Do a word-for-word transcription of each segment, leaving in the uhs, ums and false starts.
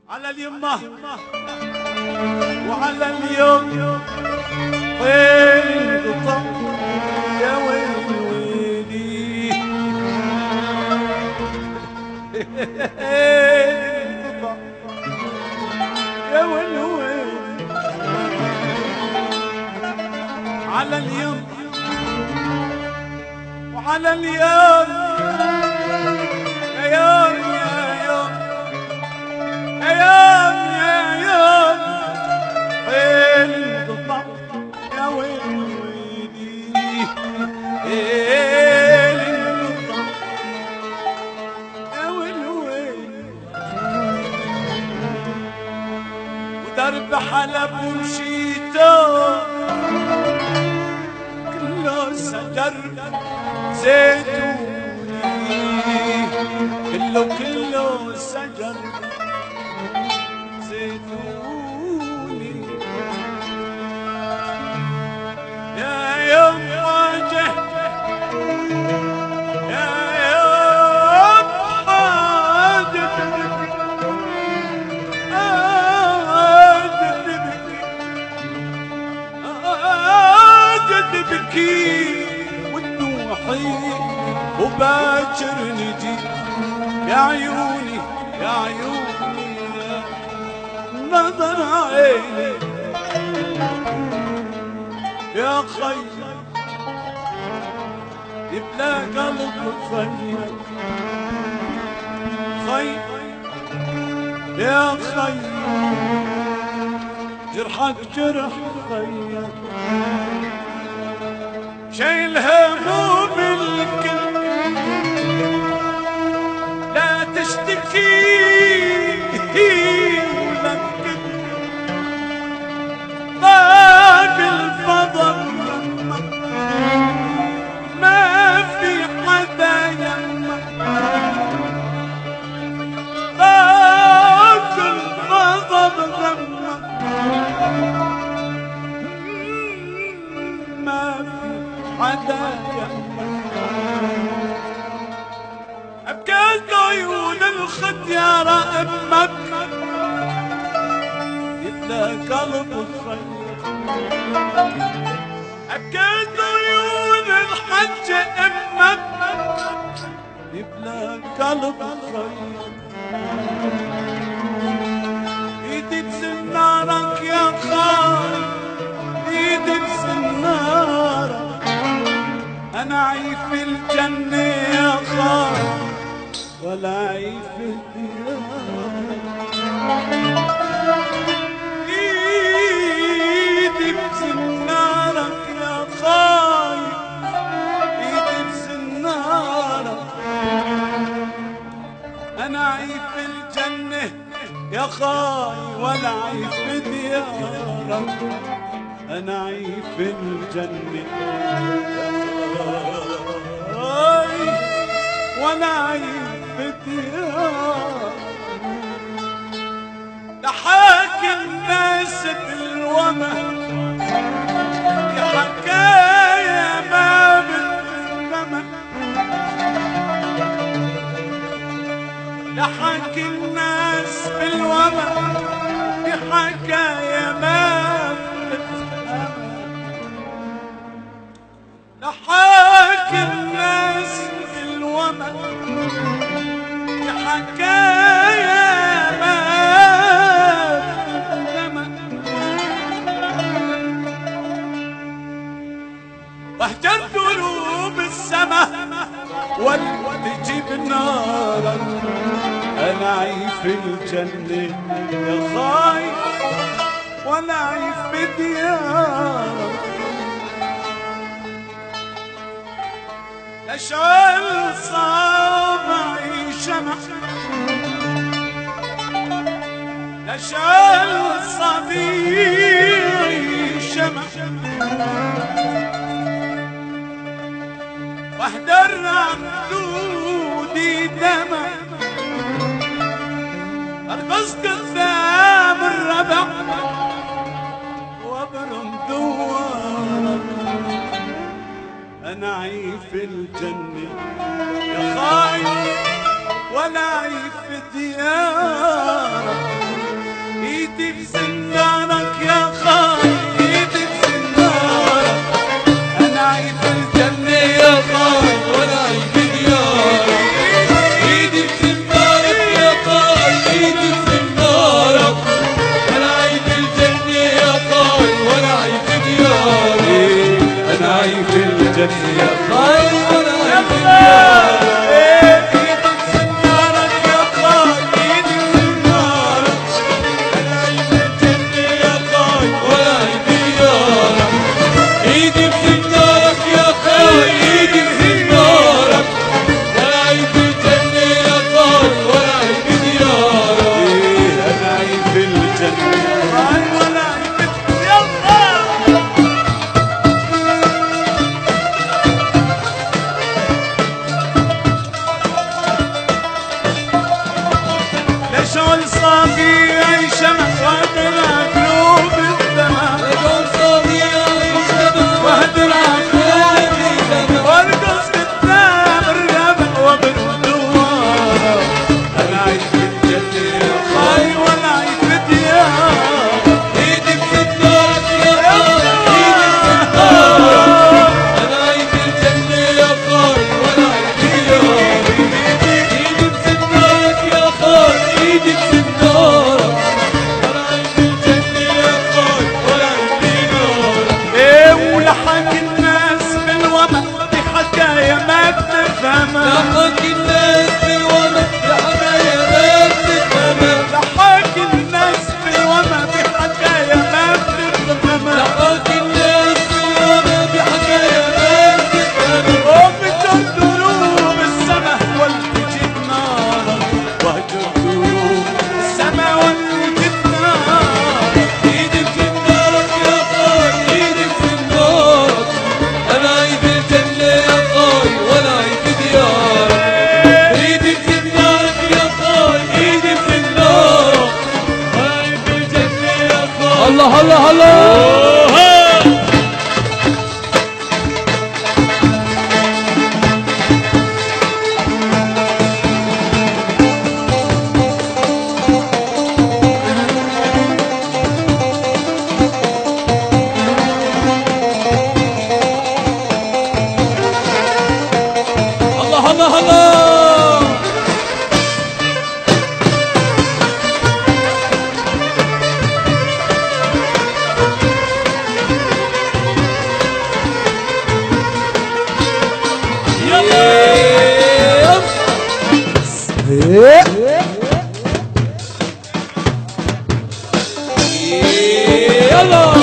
على اليمة وعلى اليوم وين انقطع يا ويلي ويلي انقطع يا ويلي ويلي على اليوم وعلى اليوم يا يوم يا يوم يا يوم يا يوم وين انقطع يا ويلي ويلي ويلي انقطع يا ويلي ويلي ودرب حلب ومشيته كله سجر زيتوني كله كله سجر زيتوني يا يوم واجه يا يوم حاجة حاجة حاجة بكي ودموعي وباكر نجي يا عيوني يا عيوني نظر عيني يا خي يبلى قلب خيك خي يا خي جرحك جرح خيك شايل هموم الكل لا تشتكي ولا تكذب ضاق الفضل ما في حدا يمك ضاق الفضل ذمك ما في حدا يمك أبكيت عيون الختيارة أمك يبلى قلب الخير أبكيت عيون الحج أمك يبلى قلب الخير ايدي بسنارك يا خاي ايدي بسنارك أنا عيف الجنة يا خاي ولا عيف الديار ايدي بسنارك يا خاي ايدي بسنارك أنا عيف الجنة يا خاي ولا عيف ديارك أنا عيف الجنة ولا عيب ديار لحاكي الناس بالومى يا حكاية ما بالنمى لحاكي الناس بالومى يا حكاية ما بالنمى لحاكي الناس يا حكاية ما وهجرت قلوب السما والتجيب نارك أنا عيف الجنة يا خايف ولا عيف بديارك أشعل صابعي شمع أشعل صبيعي شمع واحدر عمدودي دمع أرقص قدام الربع وابرم دوارك أنا عيف الجنة يا خايف ولا عيف ديارك رجل صافي شمع وهدرع قلوب الدمع رجل صافي شمع وهدرع قلوب الدمع وارقص قدام الربع وبالدوار انا عايش بالجنة يا خاي وانا عايش بالديار ايدي بسدارك يا خاي انا عايش بالجنة يا خاي وانا عايش بالديار ايدي بسدارك يا خاي ايدي بسدارك انا عايش بالجنة يا خاي وانا عايش بالديار ايه ولحق الناس بالومع دي حكاية ما بتفهمها لحق الناس بالومع دي حكاية ما بتفهمها لحق الناس بالومع دي حكاية ما بتفهمها لحق الناس بالومع دي حكاية ما بتفهمها وبتهجر دروب السما والتجيب نارا وهجر دروب السما والتجيب نارا ايدك في النارك يا خاي ايدك في النارك انا عايش بالجنة يا خاي وانا عايش بديارك ايدك في النارك يا خاي ايدك في النارك انا عايش بالجنة يا خاي الله الله الله الله الله الله يلا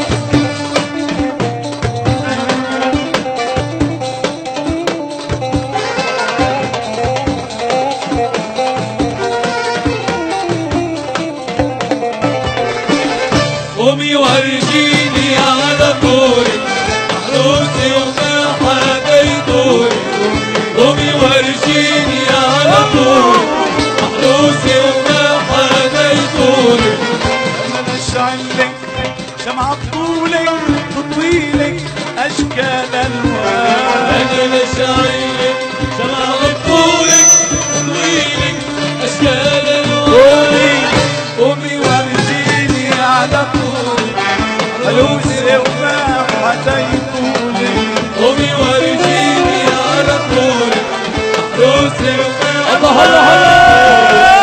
قومي ورجيني على طولي محروسي وما حدا يطولي قومي ورجيني على طولي محروسي وما حدا يطولي انا نشعلك شمعة طولك تطويلك اشكال الوان انا نشعلك شمعة طولك تطويلك اشكال الوان قومي ورجيني على طولي فلوسي وما حدا يطولي قومي ورجيني على طولي فلوسي وما الله الله الله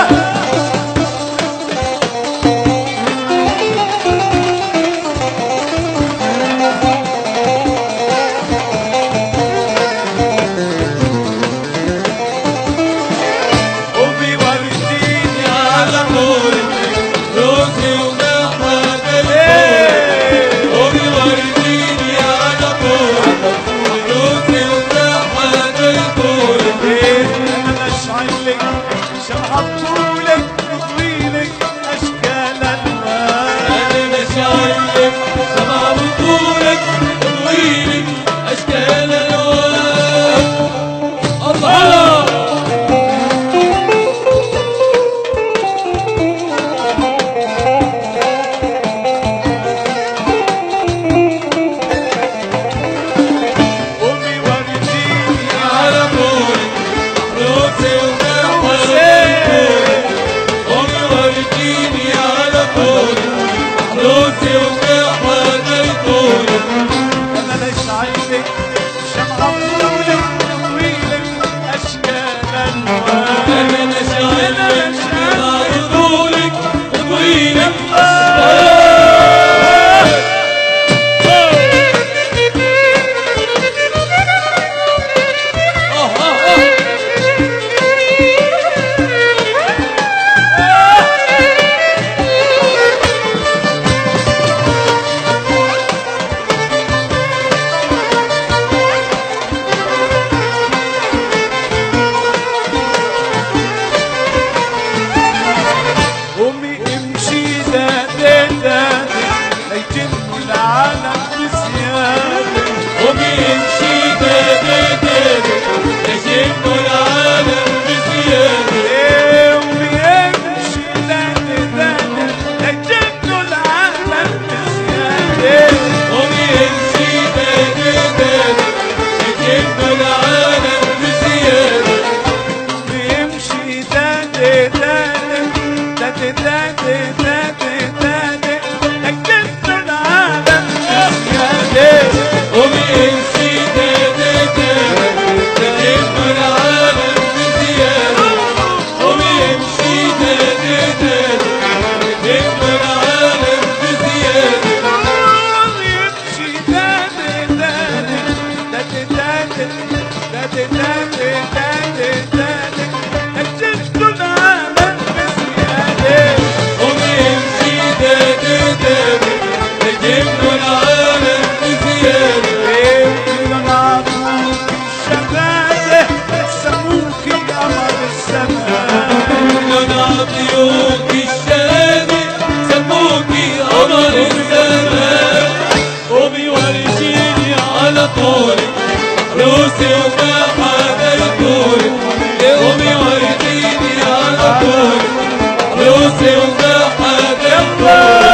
قومي ورجيني على طولي فلوسي وما حدا يطولي قومي ورجيني على طولي فلوسي وما حدا يطولي انا بشعلك شمعة طولك وطويلك اشكال الوان انا بشعلك شمعة طولك وطويلك اشكال الوان الله قومي ورجيني على طولي فلوسي وما حدا يطولي قومي ورجيني على طولي فلوسي وما حدا يطولي انا ليش عايزك شمعة طولك طويلك اشكال الوان انا ليش عايزك شمعة طولك طويلك اشكال قومي امشي دادي دادي دادي دادي نكدت العالم بزيادة قومي امشي دادي دادي نجم العالم بزيادة قومي امشي دادي دادي نجم العالم بزيادة يمشي دادي دادي دادي دادي دادي دادي دادي دادي نكدت العالم بزيادة قومي امشي دادي دادي نجم العالم بزيادة عطيوك الشهادة سموكي قمر الزمان قومي ورجيني على طولك عروسي وما حدا يطولك قومي ورجيني على طولك عروسي وما حدا يطولك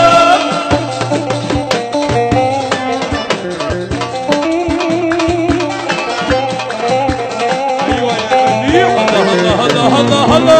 هلا هلا هلا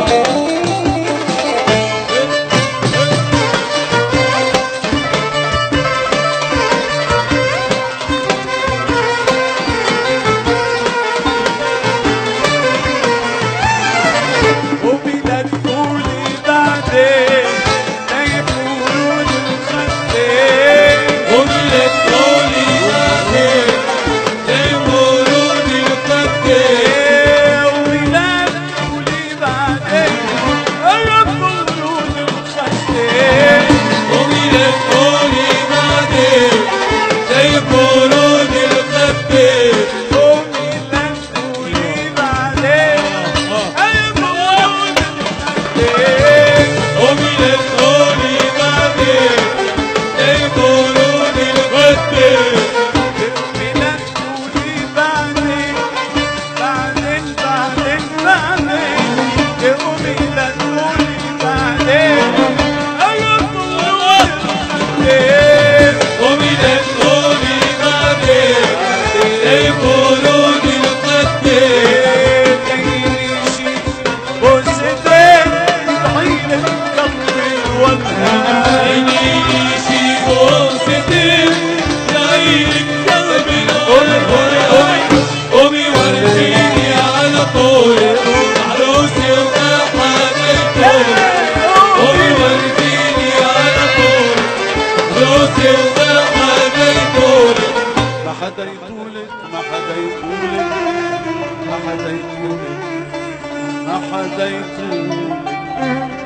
وبلا تقولي بعدين لا يقولون الخدين قومي لا تقولي بعدين لا يقولون الخدين وبلا تقولي بعدين لا يقولون الخدين قومي لا تقولي بعدين لا يقولون الخدين قومي لا تقولي بعدين لا يقولون الخدين قومي لا تقولي بعدين لا يقولون الخدين قومي لا تقولي بعدين بعدين بعدين بعدين قومي لا تقولي بعدين لا يقولون الخدين قومي لا تقولي بعدين لا يقولون الخدين عينيلي شي بوستين لعينك قلب القلب قومي ورجيني على طولك عروسي وما حدا يطولك قومي ورجيني على طولك عروسي وما حدا يطولك ما حدا يطولك ما حدا يطولك ما حدا يطولك ما حدا يطولك